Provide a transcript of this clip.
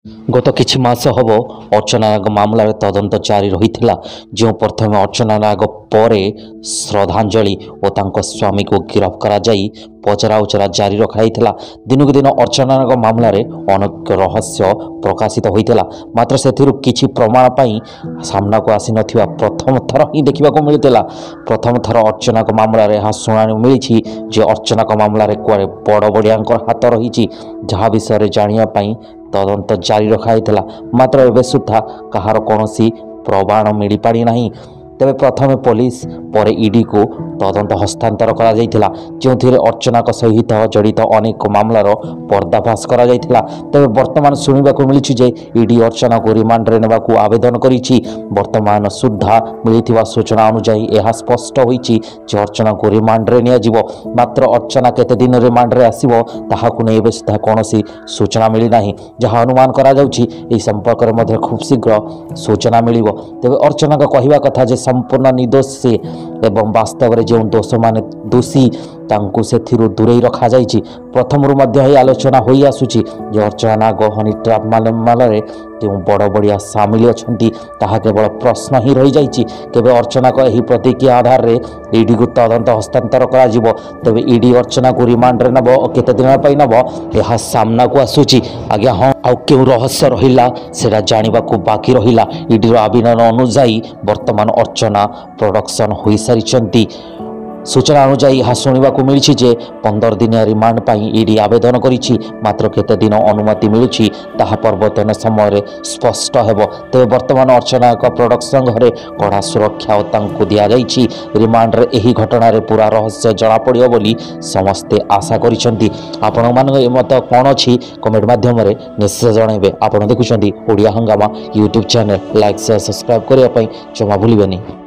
गत किछि मास हब अर्चना नाग मामलार तदंत जारी रही जो प्रथम अर्चना नाग पर श्रद्धांजलि और तांको स्वामी को गिरफ्त करा जाई पचरा उचरा जारी रखाई दिनक दिन अर्चना नाग मामलार अनेक रहस्य प्रकाशित होता मात्र से किछि प्रमाण पाई सामना को आसी नथिबा प्रथम थर ही देखा मिलता प्रथम थर अर्चना मामलार यह शुणाणी मिली जे अर्चना मामलार कुआरे बड़ बड़िया हाथ रही जहाँ विषय जानापी तदंत जारी रखाई मात्र एवं सुधा कहार कौन प्रमाण मिल पारि नहीं। तेरे प्रथम पुलिस पर ईडी को तदंत हस्तांतर करा जायथिला जोंथिरे अर्चना सहित जड़ित अनेक मामलार पर्दाफाश करा जायथिला। तेरे वर्तमान सुनिबाकु मिलिछि जे ईडी अर्चना को रिमांड रे नेबाकु आवेदन करिछि। वर्तमान सुद्धा मिलिथिबा सूचना अनुसार यह स्पष्ट होईछि जे अर्चना को रिमांड रे निया जिवो मात्र अर्चना केते दिन रिमांड रे आसीबो ताहाकु नै एबे सुद्धा कोनोसी सूचना मिली नाही जहां अनुमान करा जाउछि एई संपर्क रे मध्ये खूब शीघ्र सूचना मिलिबो। तेबे अर्चना का कहिबा कथा जे संपूर्ण निर्दोष एवं वास्तव में जो दोष मान दोषी तांकु से दूरे रखा जाइछि। प्रथम आलोचना हो आसुची जे अर्चना नाग हनी ट्रैप मामलें जो बड़ बड़िया सामिल अच्छी ताहा केवल प्रश्न ही रही जाइछि केबे अर्चना को यही प्रतिक्रिया आधार में ईडी को तदंत हस्तांतर करा जिवो। तेबे ईडी अर्चना को रिमांड रे नबो केते दिन पई नबो यह सामना को आसुची आज्ञा हाँ आउ क्यों रहस्य रहिला सेटा जानिबा को बाकी रहिला। ईडी रो आवेदन अनुसार वर्तमान अर्चना प्रोडक्शन हो सारी सूचना अनुसार यह शुणा मिली जे 15 दिन रिमांड पाई ईडी आवेदन करिछि मात्र केते दिन अनुमति मिलुछि ताहा परवर्तन समय स्पष्ट हेबो। तेबे वर्तमान अर्चना एक प्रोडक्शन घरे कड़ा सुरक्षा तांकु दिया जाइछि। रिमांड रे एही घटना रे पूरा रहस्य जणा पड़ियो बोली समस्ते आशा करिसेंती। आपण मान मत कोन अछि कमेंट माध्यम रे निश्चय जणाइबे। आपण देखुछंती Odia Hungama YouTube channel like share subscribe करिया पई जमा भूलिबेनी।